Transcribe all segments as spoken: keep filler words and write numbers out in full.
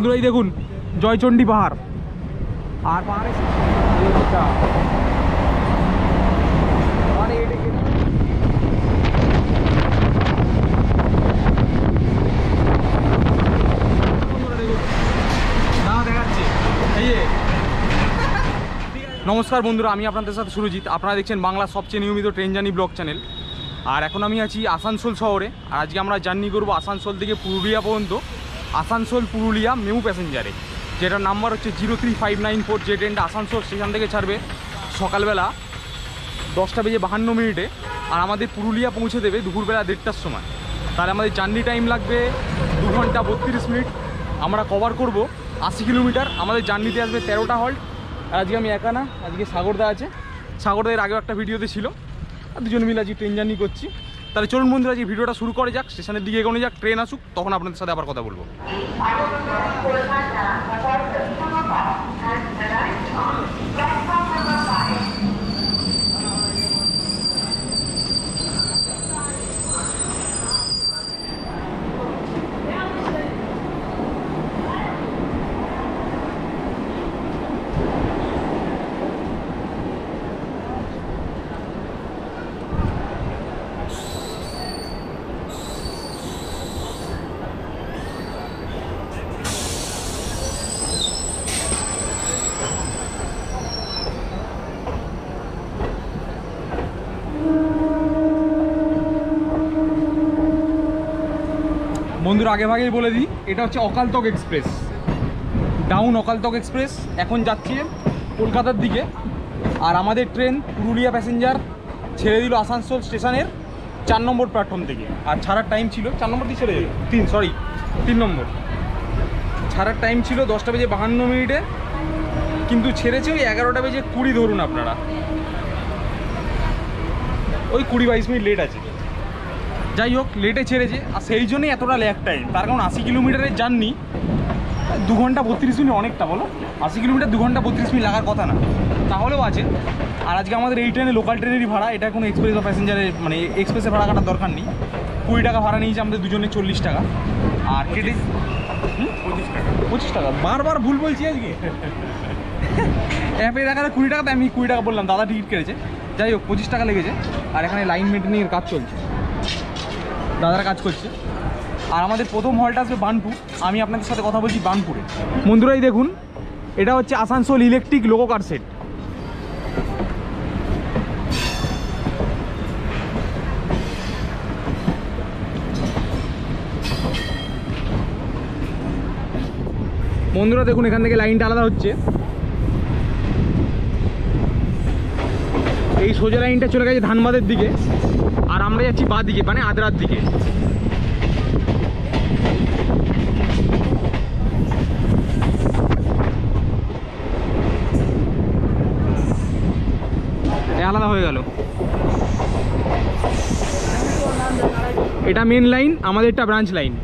বন্ধুরা এই দেখুন জয়চণ্ডী পাহাড় আর পাহাড়ে নমস্কার বন্ধুরা, আমি আপনাদের সাথে সুরজিৎ। আপনারা দেখছেন বাংলার সবচেয়ে নিয়মিত ট্রেন জার্নি ব্লগ চ্যানেল। আর এখন আমি আছি আসানসোল শহরে। আর আজকে আমরা জার্নি করব আসানসোল থেকে পুরুলিয়া পর্যন্ত, আসানসোল পুরুলিয়া মেমু প্যাসেঞ্জারে, যেটার নাম্বার হচ্ছে zero three five nine four. যে ট্রেনটা আসানসোল স্টেশন থেকে ছাড়বে সকালবেলা দশটা বেজে বাহান্ন মিনিটে, আর আমাদের পুরুলিয়া পৌঁছে দেবে দুপুরবেলা দেড়টার সময়। তাহলে আমাদের জার্নি টাইম লাগবে দু ঘন্টা বত্রিশ মিনিট। আমরা কভার করব আশি কিলোমিটার। আমাদের জার্নিতে আসবে তেরোটা হল্ট। আর আজকে আমি একা না, আজকে সাগরদা আছে। সাগরদা এর আগেও একটা ভিডিওতে ছিল। আর দুজন মিলে আজকে ট্রেন জার্নি করছি। তাহলে চলুন বন্ধুরা, আজকে ভিডিওটা শুরু করে যাক। স্টেশনের দিকে এগোনো যাক, ট্রেন আসুক, তখন আপনাদের সাথে আবার কথা বলবো। বন্ধুরা আগে ভাগেই বলে দিই, এটা হচ্ছে Akal Takht express, down Akal Takht express. এখন যাচ্ছে কলকাতার দিকে। আর আমাদের ট্রেন পুরুলিয়া প্যাসেঞ্জার ছেড়ে দিল আসানসোল স্টেশনের চার নম্বর প্ল্যাটফর্ম থেকে। আর ছাড়ার টাইম ছিল চার নম্বর দিয়ে ছেড়ে দিল তিন সরি তিন নম্বর ছাড়ার টাইম ছিল দশটা বেজে বাহান্ন মিনিটে, কিন্তু ছেড়েছে ওই এগারোটা বেজে কুড়ি ধরুন আপনারা। ওই কুড়ি বাইশ মিনিট লেট আছে। যাই হোক, লেটে ছেড়েছে, আর সেই জন্যই এতটা ল্যাগ টাইম। তার কারণ আশি কিলোমিটারের জার্নি দু ঘন্টা বত্রিশ মিনিট অনেকটা, বলো আশি কিলোমিটার দু ঘন্টা বত্রিশ মিনিট লাগার কথা না, তাহলেও আছে। আর আজকে আমাদের এই ট্রেনে লোকাল ট্রেনেরই ভাড়া, এটা কোনো এক্সপ্রেস বা প্যাসেঞ্জারের মানে এক্সপ্রেসে ভাড়া কাটার দরকার নেই। কুড়ি টাকা ভাড়া নিয়েছে আমাদের দুজনে, চল্লিশ টাকা। আর কেটে পঁচিশ টাকা পঁচিশ টাকা বারবার ভুল বলছি আজকে। অ্যাপে দেখাতে কুড়ি টাকাতে আমি কুড়ি টাকা বললাম, দাদা টিকিট কেটেছে। যাই হোক, পঁচিশ টাকা লেগেছে। আর এখানে লাইন মেনটেনিংয়ের কাজ চলছে, দাদারা কাজ করছে। আর আমাদের প্রথম হলটা আসবে বার্নপুর। আমি আপনাদের সাথে কথা বলছি বার্নপুরে। বন্ধুরাই দেখুন, এটা হচ্ছে Asansol electric loco car set. বন্ধুরা দেখুন, এখান থেকে লাইনটা আলাদা হচ্ছে। এই সোজা লাইনটা চলে গেছে ধানবাদের দিকে, আর আমরা যাচ্ছি বাঁ দিকে, মানে আদ্রার দিকে। আলাদা হয়ে গেল। এটা মেন লাইন, আমাদেরটা ব্রাঞ্চ লাইন।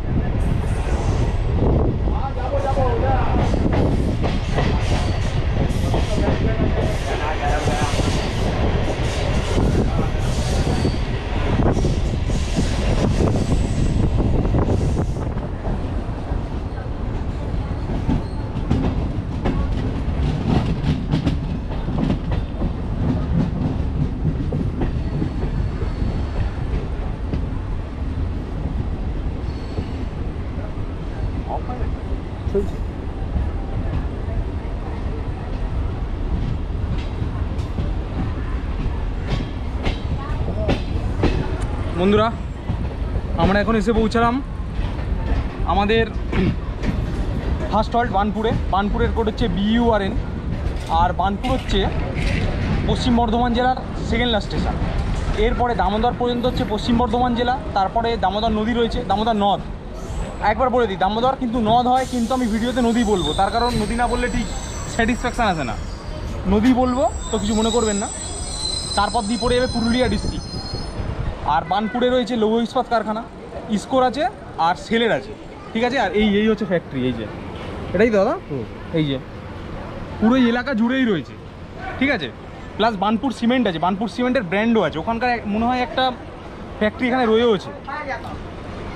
বন্ধুরা আমরা এখন এসে পৌঁছালাম আমাদের ফার্স্ট হল্ট বার্নপুরে। বার্নপুরের কোড হচ্ছে বিইউআরএন। আর বার্নপুর হচ্ছে পশ্চিম বর্ধমান জেলার সেকেন্ড লাস্ট স্টেশন। এরপরে দামোদর পর্যন্ত হচ্ছে পশ্চিম বর্ধমান জেলা। তারপরে দামোদর নদী রয়েছে, দামোদর নদ। একবার বলে দিই, দামোদর কিন্তু নদ হয়, কিন্তু আমি ভিডিওতে নদী বলবো, তার কারণ নদী না বললে ঠিক স্যাটিসফ্যাকশান আসে না। নদী বলবো তো কিছু মনে করবেন না। তারপর দিয়ে পড়ে যাবে পুরুলিয়া ডিস্ট্রিক্ট। আর বার্নপুরে রয়েছে লৌহ ইস্পাত কারখানা, ইস্কোর আছে আর সেলের আছে, ঠিক আছে। আর এই এই হচ্ছে ফ্যাক্টরি, এই যে এটাই দাদা, এই যে পুরো এলাকা জুড়েই রয়েছে, ঠিক আছে। প্লাস বার্নপুর সিমেন্ট আছে, বার্নপুর সিমেন্টের ব্র্যান্ডও আছে। ওখানকার মনে হয় একটা ফ্যাক্টরি এখানে রয়েওছে।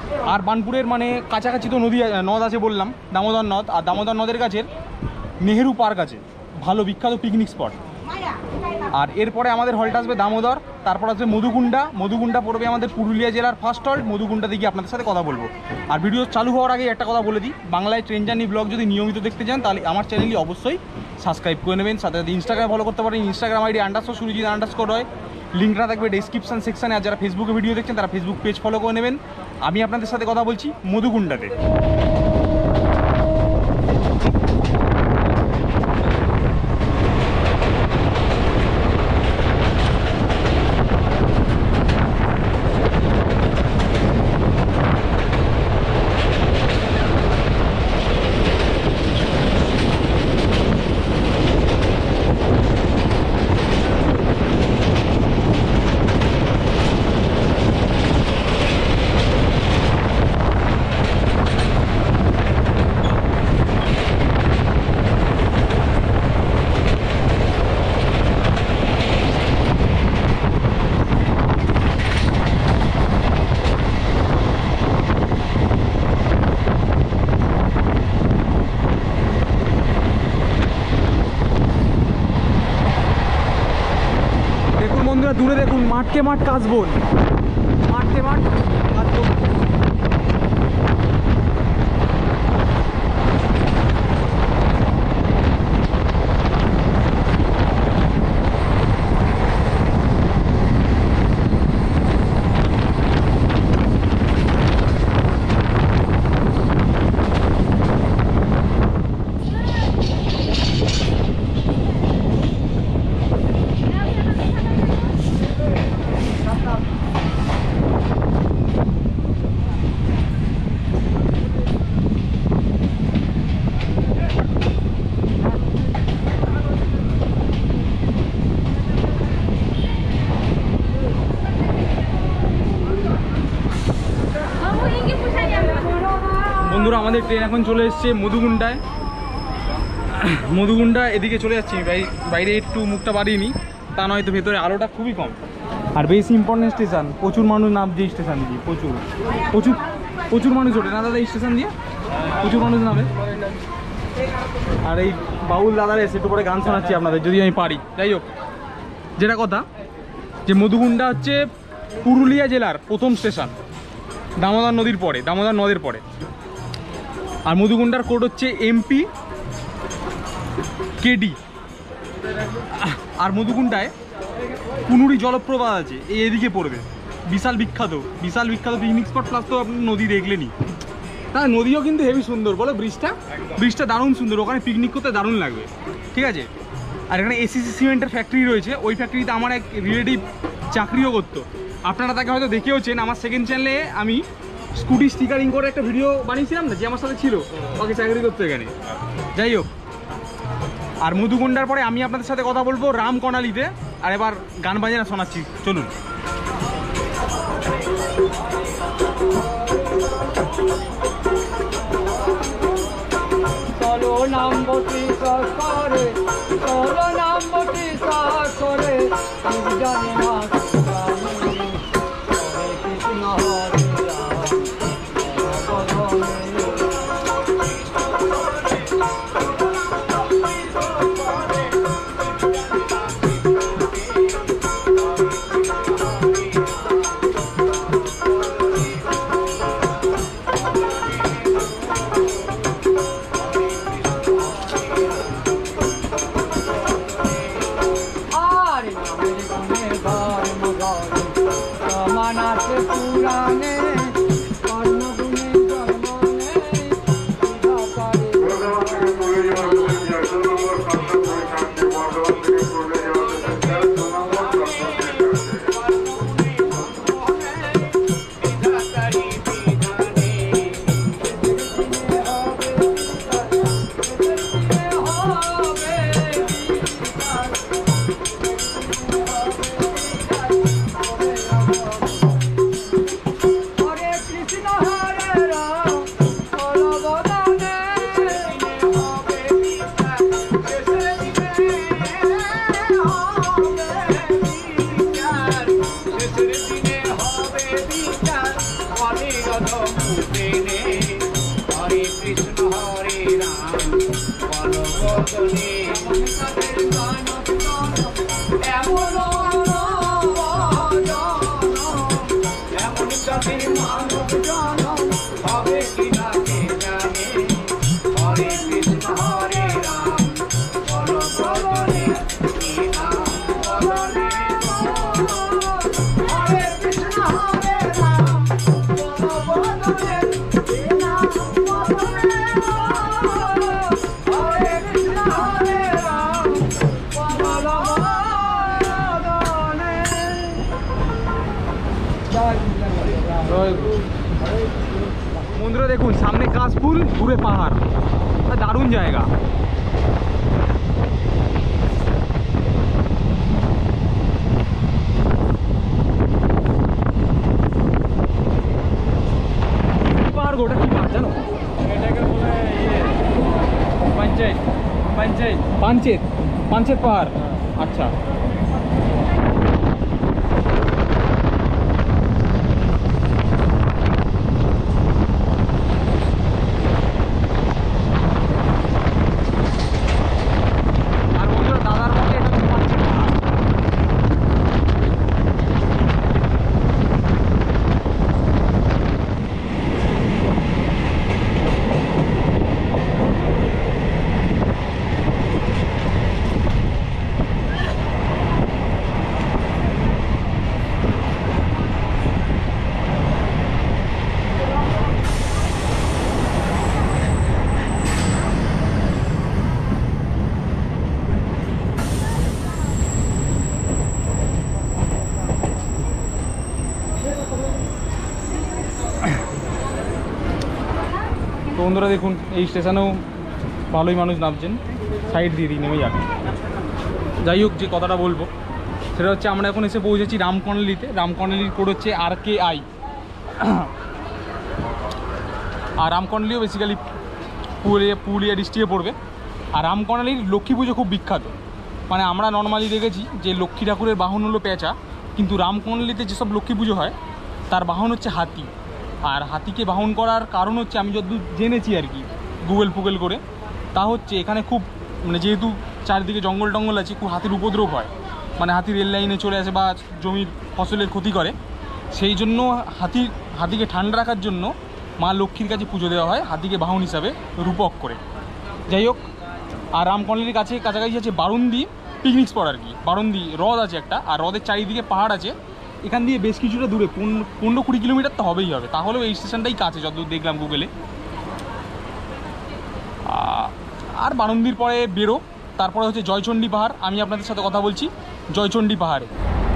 আর বার্নপুরের মানে কাছাকাছি তো নদী নদ আছে বললাম, দামোদর নদ। আর দামোদর নদের কাছে নেহেরু পার্ক আছে, ভালো বিখ্যাত পিকনিক স্পট। আর এরপরে আমাদের হল্ট আসবে দামোদর, তারপর আসবে মধুকুণ্ডা। মধুকুণ্ডা পড়বে আমাদের পুরুলিয়া জেলার ফার্স্ট হল্ট। মধুকুণ্ডা থেকে আপনাদের সাথে কথা বলবো। আর ভিডিও চালু হওয়ার আগে একটা কথা বলে দিই, বাংলায় ট্রেন জার্নি ব্লগ যদি নিয়মিত দেখতে চান তাহলে আমার চ্যানেলটি অবশ্যই সাবস্ক্রাইব করে নেবেন। সাথে সাথে ইনস্টাগ্রাম ফলো করতে পারেন, Instagram ID underscore Surajit underscore হয়, লিঙ্কটা থাকবে ডেসক্রিপশন সেকশানে। আর যারা ফেসবুকে ভিডিও দেখছেন তারা ফেসবুক পেজ ফলো করে নেবেন। আমি আপনাদের সাথে কথা বলছি মধুকুণ্ডাতে। দূরে দেখুন মাঠকে মাঠ কাশবন, মাঠকে মাঠ কাশবন। বন্ধুরা আমাদের ট্রেন এখন চলে এসছে মধুকুণ্ডায়। মধুকুণ্ডা এদিকে চলে যাচ্ছি, বাইরে একটু মুখটা বাড়িয়ে নিই, তা নয়তো ভেতরে আলোটা খুবই কম। আর বেশি ইম্পর্টেন্ট স্টেশন, প্রচুর মানুষ নামছে এই স্টেশন দিয়ে, প্রচুর প্রচুর প্রচুর মানুষ ওঠে না দাদা এই স্টেশন দিয়ে, প্রচুর মানুষ নামে। আর এই বাউল দাদার এসে একটু পরে গান শোনাচ্ছি আপনাদের যদি আমি পারি। যাই হোক, যেটা কথা যে মধুকুণ্ডা হচ্ছে পুরুলিয়া জেলার প্রথম স্টেশন, দামোদর নদীর পরে, দামোদর নদের পরে। আর মধুকুণ্ডার কোড হচ্ছে এমপি কেডি। আর মধুকুণ্ডায় কুনুরি জলপ্রপাত আছে, এই এদিকে পড়বে, বিশাল বিখ্যাত বিশাল বিখ্যাত পিকনিক স্পট। প্লাস তো আপনি নদী দেখলেনি, হ্যাঁ নদীও কিন্তু হেভি সুন্দর, বলো ব্রিজটা ব্রিজটা দারুণ সুন্দর, ওখানে পিকনিক করতে দারুণ লাগবে, ঠিক আছে। আর এখানে এসিসি সিমেন্টের ফ্যাক্টরি রয়েছে, ওই ফ্যাক্টরিতে আমার এক রিলেটিভ চাকরিও করতো, আপনারা তাকে হয়তো দেখেওছেন। আমার সেকেন্ড চ্যানেলে আমি স্কুটি স্টিকারিং করে একটা ভিডিও বানিয়েছিলাম না, যে আমার সাথে ছিল, ওকে চাকরি করতো এখানে। যাই হোক, আর মধুকুণ্ডার পরে আমি আপনাদের সাথে কথা বলবো রামকর্ণালীতে। আর এবার গান বাজনা শোনাচ্ছি, চলুন। চলো নামবতী করে, চলো নামবতী করে, জানি না কৃষ্ণ হরে বন্ধুরা দেখুন সামনে কাশফুল, দূরে পাহাড়, দারুণ জায়গা। পাহাড় গোটা কি পাহাড় জানো? এটাকে বলে ইয়ে পঞ্চায়েত পঞ্চায়েত পাঞ্চেত পাঞ্চেত পাহাড়। আচ্ছা আর বন্ধুরা দাদার মধ্যে এটা হচ্ছে পাঞ্চেত পাহাড়। তো বন্ধুরা দেখুন এই স্টেশনেও ভালোই মানুষ নামছেন, সাইড দিয়ে দিই নেমে যাবে। যাই হোক, যে কথাটা বলবো সেটা হচ্ছে আমরা এখন এসে পৌঁছেছি রামকর্ণালিতে। রামকর্ণালির কোড হচ্ছে আর কে আই। আর রামকর্ণালিও বেসিক্যালি পুরুলিয়া পুরুলিয়া ডিস্ট্রিক্টে পড়বে। আর রামকর্ণালির লক্ষ্মী পুজো খুব বিখ্যাত। মানে আমরা নর্মালি দেখেছি যে লক্ষ্মী ঠাকুরের বাহন হলো পেঁচা, কিন্তু রামকর্ণালিতে যেসব লক্ষ্মী পুজো হয় তার বাহন হচ্ছে হাতি। আর হাতিকে বাহন করার কারণ হচ্ছে, আমি যতদূর জেনেছি আর কি গুগল ফুগল করে, তা হচ্ছে এখানে খুব মানে যেহেতু চারিদিকে জঙ্গল টঙ্গল আছে, খুব হাতির উপদ্রব হয়। মানে হাতি রেল লাইনে চলে আসে বা জমির ফসলের ক্ষতি করে। সেই জন্য হাতি হাতিকে ঠান্ডা রাখার জন্য মা লক্ষ্মীর কাছে পুজো দেওয়া হয় হাতিকে বাহন হিসাবে রূপক করে। যাই হোক, আর রামকর্ণালির কাছে কাছাকাছি আছে বারুন্দি পিকনিক স্পট আর কি। বারুন্দি হ্রদ আছে একটা, আর হ্রদের চারিদিকে পাহাড় আছে। এখান দিয়ে বেশ কিছুটা দূরে, পনেরো কুড়ি কিলোমিটার তো হবেই হবে, তাহলেও এই স্টেশনটাই কাছে যতদূর দেখলাম গুগলে। আর বারুন্দির পরে বেরো, তারপরে হচ্ছে জয়চণ্ডী পাহাড়। আমি আপনাদের সাথে কথা বলছি জয়চণ্ডী পাহাড়ে।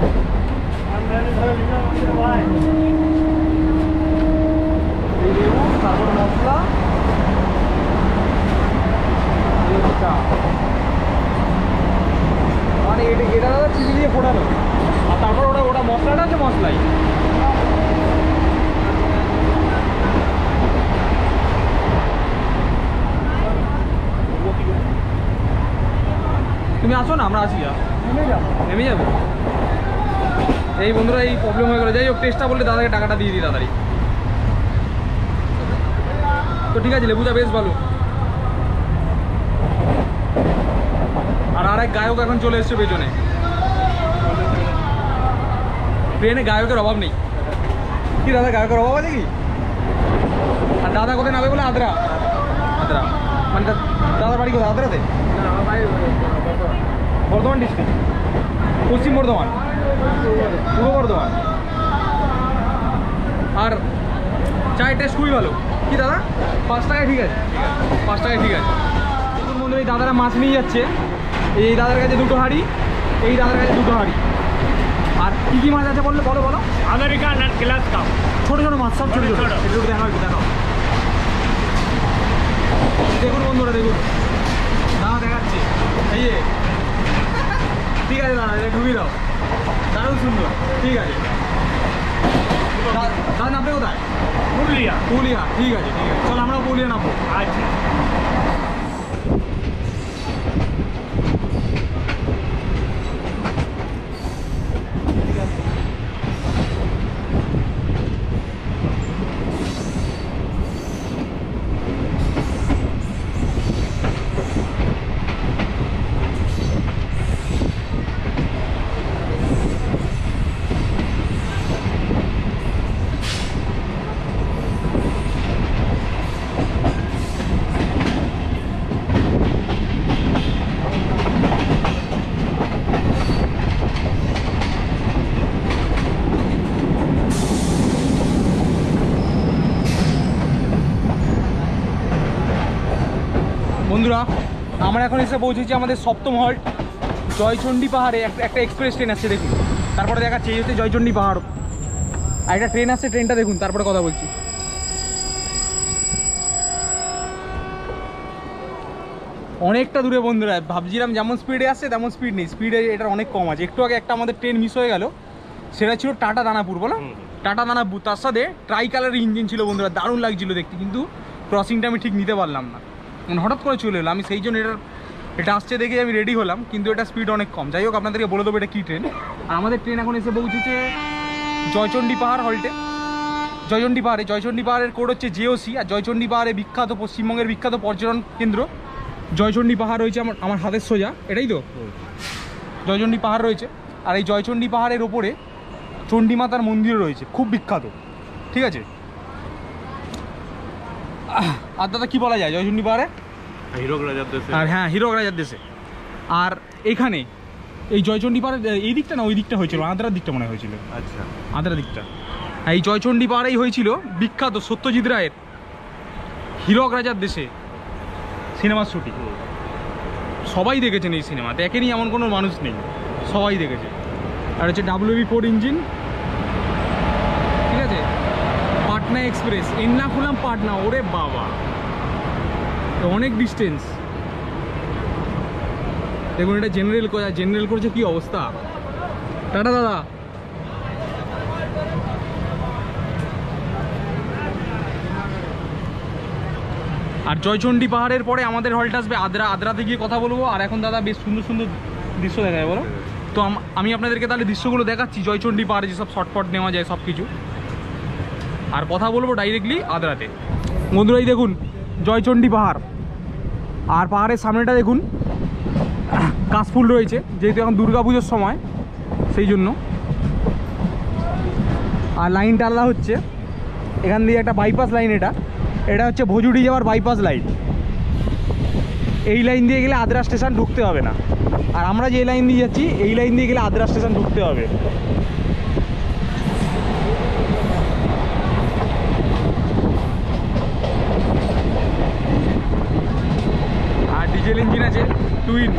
তারপর মশলা, মানে এটা এটা চিনি দিয়ে ফোটানো, আর তারপর ওটা ওটা মশলাটা হচ্ছে মশলাই। তুমি আসো না, আমরা আছি। নেমে যাবো নেমে যাবো এই বন্ধুরা এই প্রবলেম হয়ে গেলো। যাই হোক, টেস্টটা বললে দাদাকে টাকাটা দিয়ে দিই তাড়াতাড়ি। তো ঠিক আছে, লেবুটা বেশ ভালো। আর আরেক গায়ক এখন চলে এসছে পেছনে। ট্রেনে গায়কের অভাব নেই কি দাদা? গায়কের অভাব আছে কি? আর দাদা কোথায় নামবে বলে? আদ্রা আদ্রা মানে দাদার বাড়ি কোথায়? আদ্রাতে? বর্ধমান ডিস্ট্রিক্ট, পশ্চিম বর্ধমান, পূর্ব বর্ধমান। আর চায়ের টেস্ট খুবই ভালো। কি দাদা? পাঁচ টাকায় ঠিক আছে, পাঁচ টাকায় ঠিক আছে। দেখুন বন্ধু, এই দাদারা মাছ নিয়ে যাচ্ছে। এই দাদার কাছে দুটো হাঁড়ি, এই দাদার কাছে দুটো হাঁড়ি। আর কী কী মাছ আছে বললে? বলো বলো। আমেরিকান আর গ্লাস কাপ, ছোটো ছোটো মাছ, সব ছোটো ছোটো। একটু দেখাও, একটু দেখাও। দেখুন বন্ধুরা, দেখুন দাদা দেখাচ্ছে। এই যে ঠিক আছে দাদা, এটা ঢুকিয়ে দাও। দারুণ সুন্দর, ঠিক আছে। দাদা নামবে কোথায়? পুরুলিয়া। পুরুলিয়া, ঠিক আছে ঠিক আছে, চলো আমরা পুরুলিয়া নামবো। আচ্ছা। বন্ধুরা, আমরা এখন এসে পৌঁছেছি আমাদের সপ্তম হল্ট জয়চণ্ডী পাহাড়ে। একটা একটা এক্সপ্রেস ট্রেন আসছে দেখুন, তারপরে দেখাচ্ছে এই হচ্ছে জয়চণ্ডী পাহাড়। আর একটা ট্রেন আসছে, ট্রেনটা দেখুন, তারপরে কথা বলছি। অনেকটা দূরে বন্ধুরা, ভাবছিলাম যেমন স্পিডে আসছে তেমন স্পিড নেই, স্পিডে এটার অনেক কম আছে। একটু আগে একটা আমাদের ট্রেন মিস হয়ে গেল, সেটা ছিল টাটা দানাপুর, বলো টাটা দানাপুর, তার সাথে ট্রাই কালার ইঞ্জিন ছিল বন্ধুরা, দারুণ লাগছিল দেখতে, কিন্তু ক্রসিংটা আমি ঠিক নিতে পারলাম না, মানে হঠাৎ করে চলে এলো। আমি সেই জন্য এটার এটা আসছে দেখে আমি রেডি হলাম, কিন্তু এটা স্পিড অনেক কম। যাই হোক, আপনাদেরকে বলে দেবো এটা কী ট্রেন। আর আমাদের ট্রেন এখন এসে পৌঁছেছে জয়চণ্ডী পাহাড় হল্টে। জয়চণ্ডী পাহাড়ে জয়চণ্ডী পাহাড়ের কোড হচ্ছে জেওসি। আর জয়চণ্ডী পাহাড়ে বিখ্যাত, পশ্চিমবঙ্গের বিখ্যাত পর্যটন কেন্দ্র জয়চণ্ডী পাহাড় রয়েছে আমার আমার হাতের সোজা, এটাই তো জয়চণ্ডী পাহাড় রয়েছে। আর এই জয়চণ্ডী পাহাড়ের ওপরে চণ্ডী মাতার মন্দির রয়েছে, খুব বিখ্যাত, ঠিক আছে। আর দাদা কী বলা যায় জয়চণ্ডী পাহাড়ে? হিরক রাজার দেশে। আর হ্যাঁ, হিরক রাজার দেশে। আর এখানে এই জয়চণ্ডী পাহাড়ের এই দিকটা না ওই দিকটা হয়েছিল, আদ্রার দিকটা মনে হয়েছিল, আচ্ছা আদ্রা দিকটা। এই জয়চণ্ডী পাহাড়েই হয়েছিল বিখ্যাত সত্যজিৎ রায়ের হিরক রাজার দেশে সিনেমার শুটিং। সবাই দেখেছেন এই সিনেমা, দেখেনি এমন কোনো মানুষ নেই, সবাই দেখেছে। আর হচ্ছে ডাব্লিউবি ফোর ইঞ্জিন, ঠিক আছে। পাটনা এক্সপ্রেস, এন্নাকুলাম পাটনা, ওরে বাবা অনেক ডিস্টেন্স। দেখুন এটা জেনারেল জেনারেল করেছে, কি অবস্থা। টাটা দাদা। আর জয়চণ্ডী পাহাড়ের পরে আমাদের হল্ট আসবে আদ্রা। আদ্রাতে গিয়ে কথা বলবো। আর এখন দাদা বেশ সুন্দর সুন্দর দৃশ্য দেখা যায়, বলো তো। আমি আপনাদেরকে তাহলে দৃশ্যগুলো দেখাচ্ছি, জয়চণ্ডী পাহাড়ে যেসব শর্টফট নেওয়া যায় সব কিছু। আর কথা বলবো ডাইরেক্টলি আদ্রাতে। বন্ধুরাই দেখুন জয়চণ্ডী পাহাড়, আর পাহাড়ের সামনেটা দেখুন কাশফুল রয়েছে, যেহেতু এখন দুর্গা পুজোর সময় সেই জন্য। আর লাইনটা আলাদা হচ্ছে, এখান দিয়ে একটা বাইপাস লাইন, এটা এটা হচ্ছে ভজুড়ি যাওয়ার বাইপাস লাইন। এই লাইন দিয়ে গেলে আদ্রা স্টেশন ঢুকতে হবে না। আর আমরা যে লাইন দিয়ে যাচ্ছি এই লাইন দিয়ে গেলে আদ্রা স্টেশন ঢুকতে হবে। আর ডিজেল ইঞ্জিন আছে টুইন।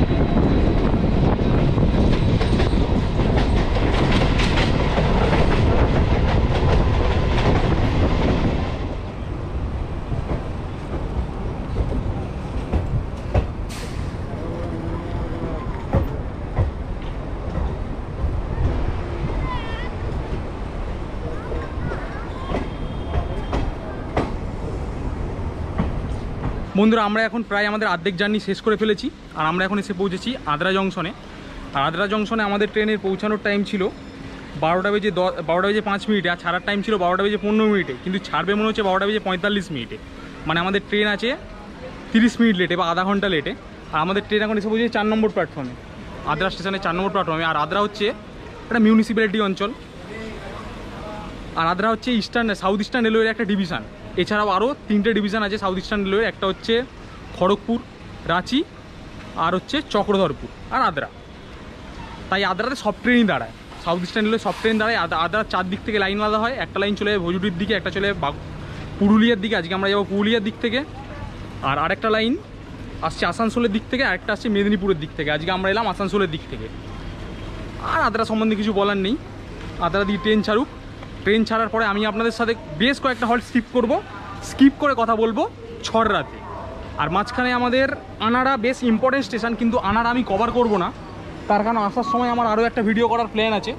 বন্ধুরা আমরা এখন প্রায় আমাদের অর্ধেক জার্নি শেষ করে ফেলেছি। আর আমরা এখন এসে পৌঁছেছি আদ্রা জংশনে। আর আদ্রা জংশনে আমাদের ট্রেনের পৌঁছানোর টাইম ছিল বারোটা বেজে দশ বারোটা বেজে পাঁচ মিনিটে। আর ছাড়ার টাইম ছিল বারোটা বেজে পনেরো মিনিটে, কিন্তু ছাড়বে মনে হচ্ছে বারোটা বেজে পঁয়তাল্লিশ মিনিটে। মানে আমাদের ট্রেন আছে তিরিশ মিনিট লেটে বা আধা ঘন্টা লেটে। আর আমাদের ট্রেন এখন এসে পৌঁছেছে চার নম্বর প্ল্যাটফর্মে, আদ্রা স্টেশনে চার নম্বর প্ল্যাটফর্মে। আর আদ্রা হচ্ছে একটা মিউনিসিপ্যালিটি অঞ্চল। আর আদ্রা হচ্ছে ইস্টার্ন সাউথ ইস্টার্ন রেলওয়ের একটা ডিভিশন। এছাড়াও আরও তিনটে ডিভিশন আছে সাউথ ইস্টার্ন রেলওয়ের। একটা হচ্ছে খড়গপুর, রাঁচি, আর হচ্ছে চক্রধরপুর, আর আদ্রা। তাই আদ্রাতে সব ট্রেনই দাঁড়ায়, সাউথ ইস্টার্ন রেলওয়ে সব ট্রেন দাঁড়ায়। আদ্রার চার দিক থেকে লাইন আলাদা হয়। একটা লাইন চলে যায় ভজুডির দিকে, একটা চলে যায় পুরুলিয়ার দিকে, আজকে আমরা যাবো পুরুলিয়ার দিক থেকে। আর আরেকটা লাইন আসছে আসানসোলের দিক থেকে, আরেকটা আসছে মেদিনীপুরের দিক থেকে। আজকে আমরা এলাম আসানসোলের দিক থেকে। আর আদ্রা সম্বন্ধে কিছু বলার নেই। আদ্রা দিয়ে ট্রেন ছাড়ুক, ট্রেন ছাড়ার পরে আমি আপনাদের সাথে বেশ কয়েকটা হল্ট স্কিপ করব, স্কিপ করে কথা বলবো ছড়রাতে। আর মাঝখানে আমাদের আনাড়া বেশ ইম্পর্টেন্ট স্টেশন, কিন্তু আনাড়া আমি কভার করব না, তার কারণ আসার সময় আমার আরও একটা ভিডিও করার প্ল্যান আছে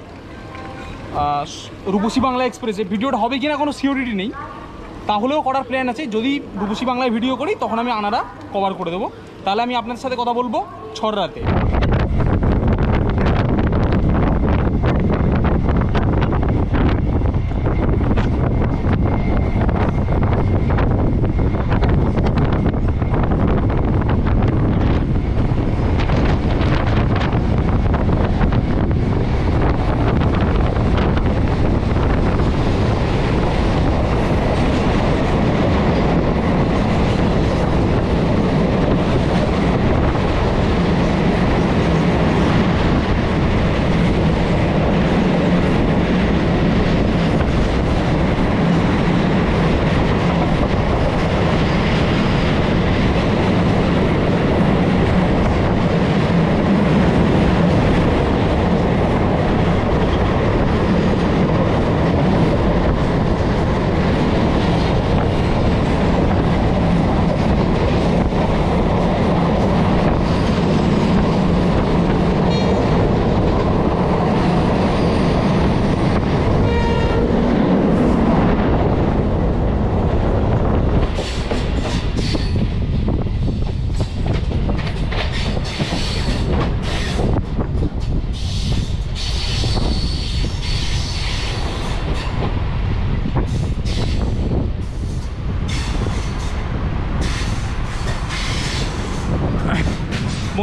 রূপসী বাংলা এক্সপ্রেসে। ভিডিওটা হবে কি না কোনো সিওরিটি নেই, তাহলেও করার প্ল্যান আছে। যদি রূপসী বাংলায় ভিডিও করি তখন আমি আনাড়া কভার করে দেবো। তাহলে আমি আপনাদের সাথে কথা বলবো ছড়রাতে।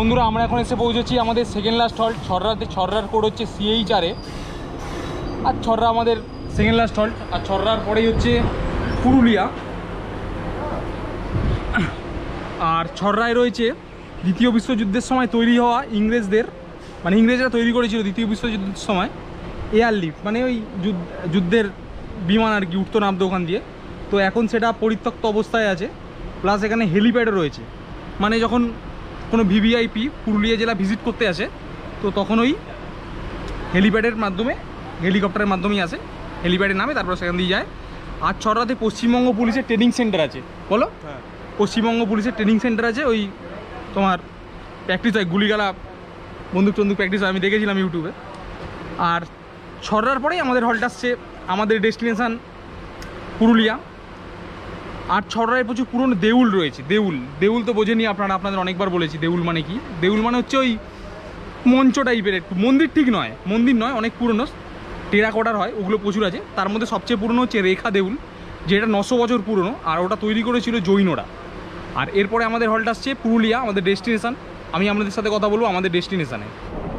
বন্ধুরা আমরা এখন এসে পৌঁছেছি আমাদের সেকেন্ড লাস্ট হল্ট ছররাতে। ছররার কোড হচ্ছে সিএইচ আর এ, আর ছররা আমাদের সেকেন্ড লাস্ট হল্ট। আর ছররার পরেই হচ্ছে পুরুলিয়া। আর ছররায় রয়েছে দ্বিতীয় বিশ্বযুদ্ধের সময় তৈরি হওয়া ইংরেজদের, মানে ইংরেজরা তৈরি করেছিল দ্বিতীয় বিশ্বযুদ্ধের সময় এয়ার লিফট, মানে ওই যুদ্ধের বিমান আর কি উঠতো নামতো ওখান দিয়ে। তো এখন সেটা পরিত্যক্ত অবস্থায় আছে, প্লাস এখানে হেলিপ্যাডও রয়েছে। মানে যখন কোনো ভিভিআইপি পুরুলিয়া জেলা ভিজিট করতে আসে তো তখন ওই হেলিপ্যাডের মাধ্যমে, হেলিকপ্টারের মাধ্যমেই আসে, হেলিপ্যাডের নামে তারপর সেখান দিয়ে যায়। আর ছররাতে পশ্চিমবঙ্গ পুলিশের ট্রেনিং সেন্টার আছে। বলো, পশ্চিমবঙ্গ পুলিশের ট্রেনিং সেন্টার আছে। ওই তোমার প্র্যাকটিস হয়, গুলিগালা বন্দুক টন্দুক প্র্যাকটিস হয়, আমি দেখেছিলাম ইউটিউবে। আর ছররার পরেই আমাদের হল্ট আসছে, আমাদের ডেস্টিনেশান পুরুলিয়া। আর ছররায় প্রচুর পুরনো দেউল রয়েছে। দেউল দেউল তো বোঝেনি আপনারা, আপনাদের অনেকবার বলেছি দেউল মানে কি। দেউল মানে হচ্ছে ওই মঞ্চ টাইপের, একটু মন্দির ঠিক নয়, মন্দির নয়, অনেক পুরনো, টেরাকোটার হয়, ওগুলো প্রচুর আছে। তার মধ্যে সবচেয়ে পুরনো হচ্ছে রেখা দেউল, যেটা নশো বছর পুরনো, আর ওটা তৈরি করেছিল জৈনরা। আর এরপরে আমাদের হল্ট আসছে পুরুলিয়া, আমাদের ডেস্টিনেশান। আমি আপনাদের সাথে কথা বলবো আমাদের ডেস্টিনেশানে।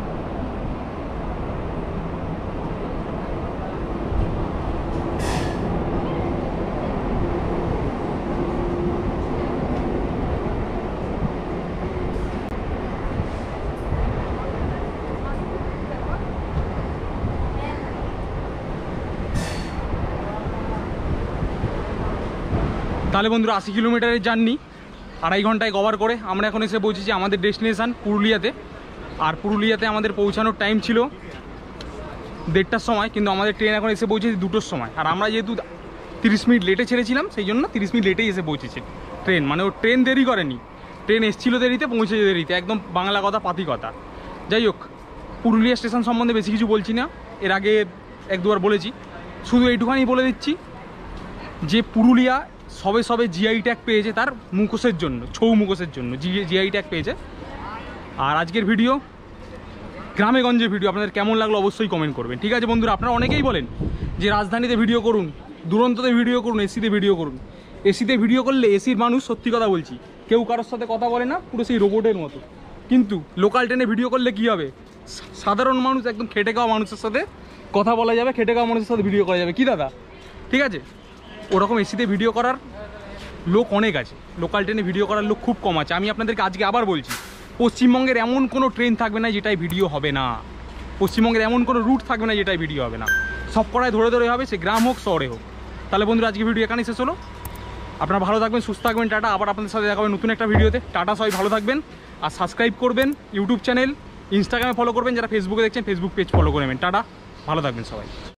তাহলে বন্ধুরা আশি কিলোমিটারের জার্নি আড়াই ঘন্টায় কভার করে আমরা এখন এসে পৌঁছেছি আমাদের ডেস্টিনেশান পুরুলিয়াতে। আর পুরুলিয়াতে আমাদের পৌঁছানোর টাইম ছিল দেড়টার সময়, কিন্তু আমাদের ট্রেন এখন এসে পৌঁছেছি দুটোর সময়। আর আমরা যেহেতু তিরিশ মিনিট লেটে ছেড়েছিলাম, সেই জন্য তিরিশ মিনিট লেটেই এসে পৌঁছেছে ট্রেন। মানে ও ট্রেন দেরি করেনি, ট্রেন এসেছিল দেরিতে, পৌঁছেছে দেরিতে, একদম বাংলা কথা, পাতি কথা। যাই হোক, পুরুলিয়া স্টেশন সম্বন্ধে বেশি কিছু বলছি না, এর আগে এক দুবার বলেছি। শুধু এইটুখানি বলে দিচ্ছি যে পুরুলিয়া সবে সবে জিআই ট্যাগ পেয়েছে তার মুখোশের জন্য, ছৌ মুখোশের জন্য জি জিআই ট্যাগ পেয়েছে। আর আজকের ভিডিও গ্রামে গঞ্জের ভিডিও আপনাদের কেমন লাগলো অবশ্যই কমেন্ট করবেন। ঠিক আছে বন্ধুরা, আপনারা অনেকেই বলেন যে রাজধানীতে ভিডিও করুন, দুরন্ততে ভিডিও করুন, এসিতে ভিডিও করুন। এসিতে ভিডিও করলে এসির মানুষ, সত্যি কথা বলছি, কেউ কারোর সাথে কথা বলে না, পুরো সেই রোবটের মতো। কিন্তু লোকাল ট্রেনে ভিডিও করলে কী হবে, সাধারণ মানুষ, একদম খেটে খাওয়া মানুষের সাথে কথা বলা যাবে, খেটে খাওয়া মানুষের সাথে ভিডিও করা যাবে। কি দাদা, ঠিক আছে? ওরকম এসিতে ভিডিও করার লোক অনেক আছে, লোকাল ট্রেনে ভিডিও করার লোক খুব কম আছে। আমি আপনাদেরকে আজকে আবার বলছি, পশ্চিমবঙ্গের এমন কোনো ট্রেন থাকবে না যেটাই ভিডিও হবে না, পশ্চিমবঙ্গের এমন কোনো রুট থাকবে না যেটাই ভিডিও হবে না, সব কটায় ধরে ধরে হবে, সে গ্রাম হোক শহরে হোক। তাহলে বন্ধুরা আজকে ভিডিও এখানেই শেষ হলো। আপনারা ভালো থাকবেন, সুস্থ থাকবেন, টাটা। আবার আপনাদের সাথে দেখা হবে নতুন একটা ভিডিওতে। টাটা, সবাই ভালো থাকবেন। আর সাবস্ক্রাইব করবেন ইউটিউব চ্যানেল, ইনস্টাগ্রামে ফলো করবেন, যারা ফেসবুকে দেখছেন ফেসবুক পেজ ফলো করে নেবেন। টাটা, ভালো থাকবেন সবাই।